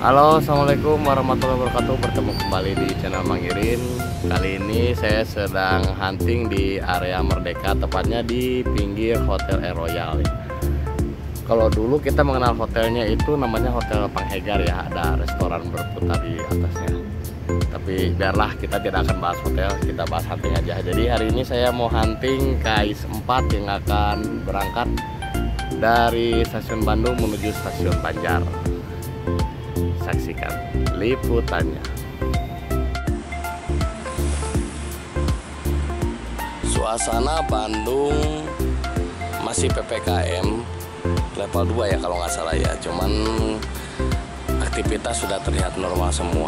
Halo, assalamualaikum warahmatullahi wabarakatuh. Bertemu kembali di channel Mang Irin. Kali ini saya sedang hunting di area Merdeka, tepatnya di pinggir Hotel Air Royal. Kalau dulu kita mengenal hotelnya itu namanya Hotel Panghegar ya, ada restoran berputar di atasnya. Tapi biarlah, kita tidak akan bahas hotel, kita bahas hunting aja. Jadi hari ini saya mau hunting KAIS 4 yang akan berangkat dari stasiun Bandung menuju stasiun Banjar. Saksikan liputannya. Suasana Bandung masih PPKM level 2 ya kalau nggak salah ya. Cuman aktivitas sudah terlihat normal semua.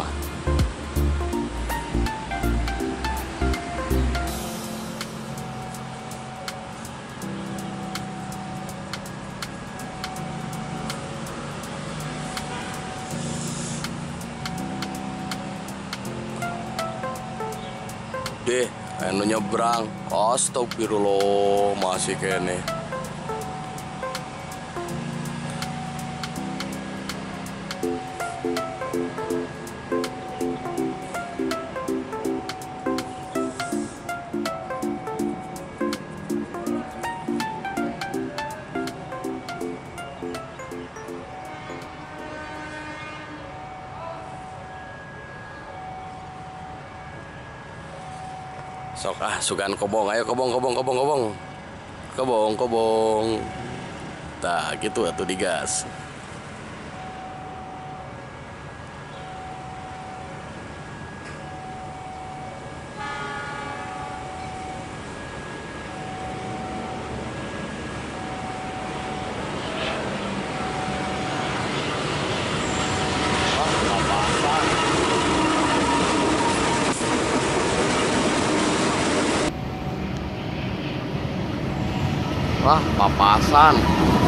Deh, anu nyebrang. Astagfirullah, masih kene. Sok sugan kobong, ayo kobong. Tah gitu atuh digas. Wah, papasan.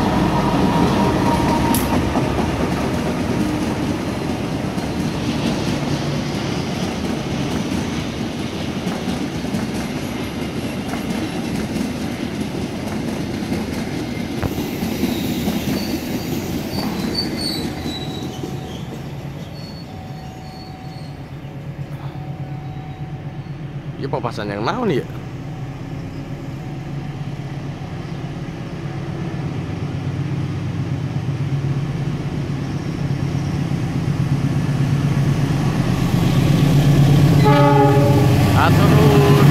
Ini papasan yang naon ya? Turun.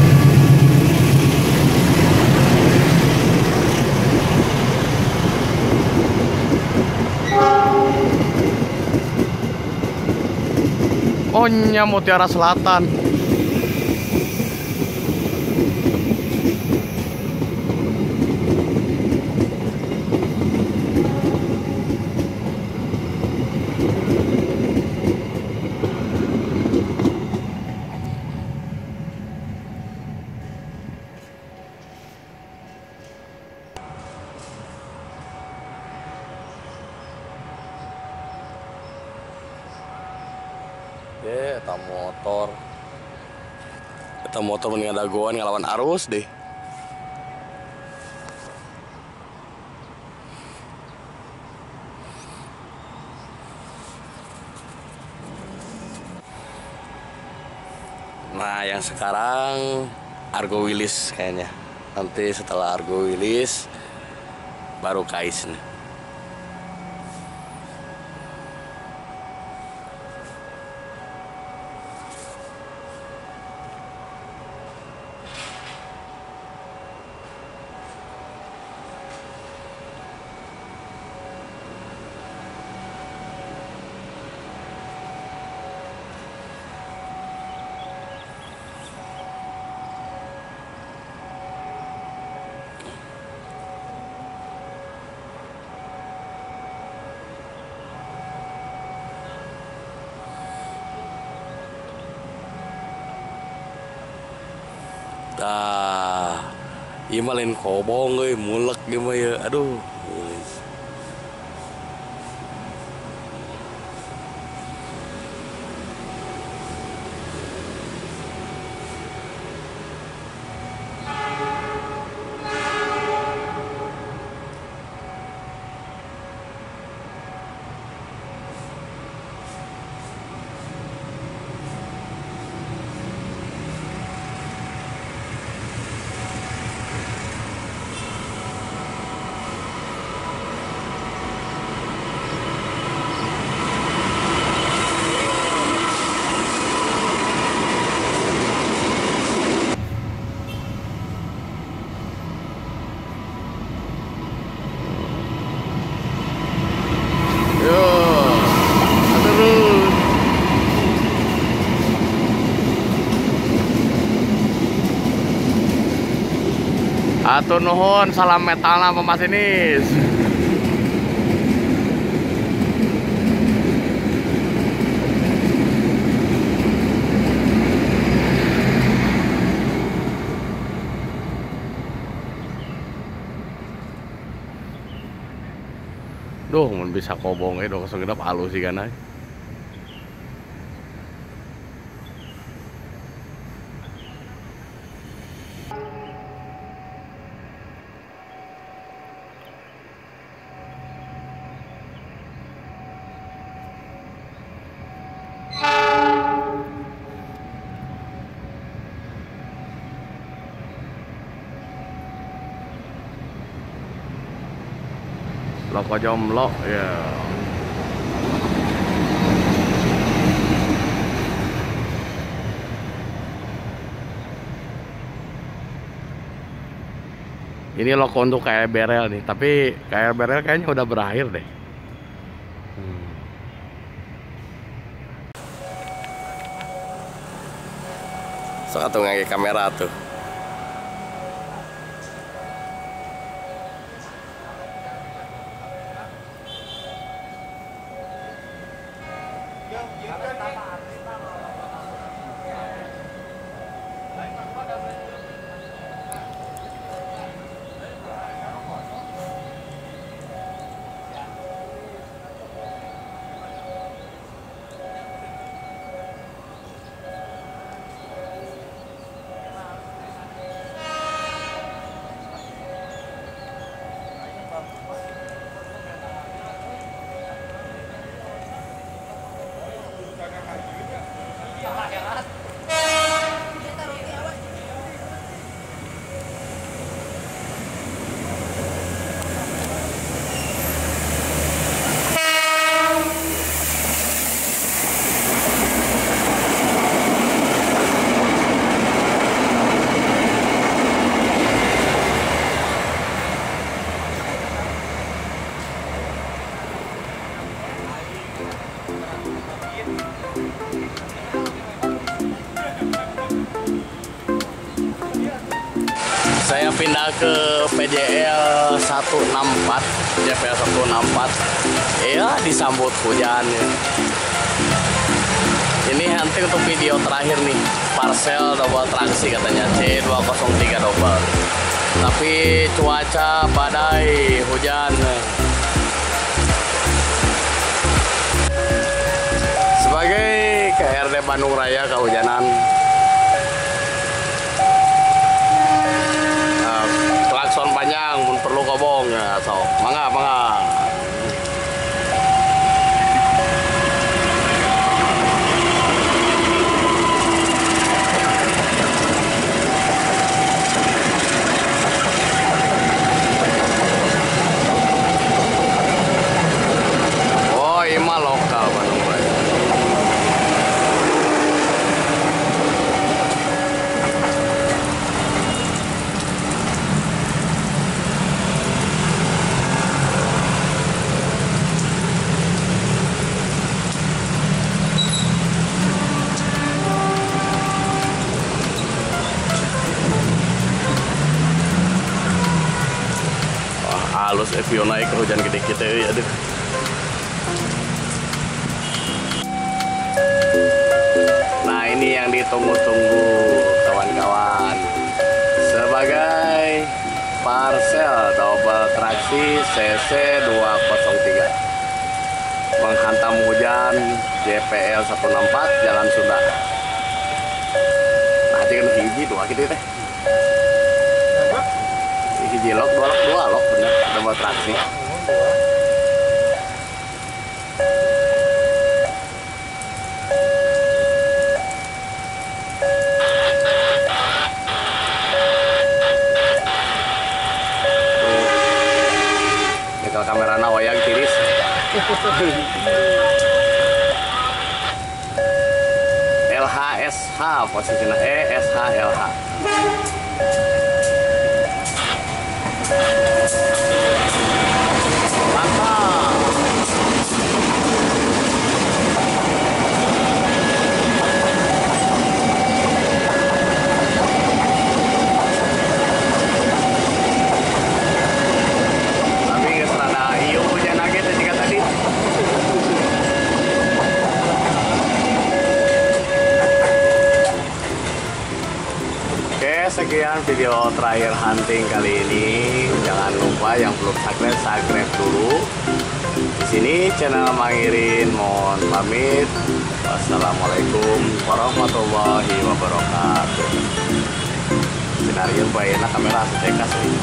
Ohnya Mutiara Selatan. Eta motor mendingan dagoan ngelawan arus deh. Nah, yang sekarang Argo Wilis kayaknya. Nanti setelah Argo Wilis baru KAIS nih. Tah, ieu mah lain kobong euy, mulek ge mah ya. Aduh. Atur nuhun, salam metalna pemasinis. Duh, mun bisa kobong dong segenap halus sih kan. Loko jomblo ya. Ini loko untuk KR Berel nih, tapi KR Berel kayaknya udah berakhir deh. Satu ngangge kamera tuh. Saya pindah ke PJL 164, JPL 164. Ya, disambut hujan. Ini hunting untuk video terakhir nih, parcel double traksi katanya, C203 double. Tapi cuaca badai, hujan. Sebagai KRD Bandung Raya kehujanan. Klakson panjang, pun perlu kobong ya, so mangga. Oh, ini mah lokal Bandung Raya. Halus Evio naik ke hujan gede-gede ya deh. Nah, ini yang ditunggu-tunggu kawan-kawan, sebagai parcel double traksi CC 203 menghantam hujan JPL 164 Jalan Sunda. Nah, kan hiji dua gitu teh. Hiji lok, dua lok bener, double traksi. Nyekel kamerana wayang tiris. LHSH posisinya, ESHLH. Mantap. video terakhir hunting kali ini. Jangan lupa yang belum subscribe dulu. Di sini channel Mang Irin mohon pamit. Wassalamualaikum warahmatullahi wabarakatuh. Skenario bayana kamera cekas ini.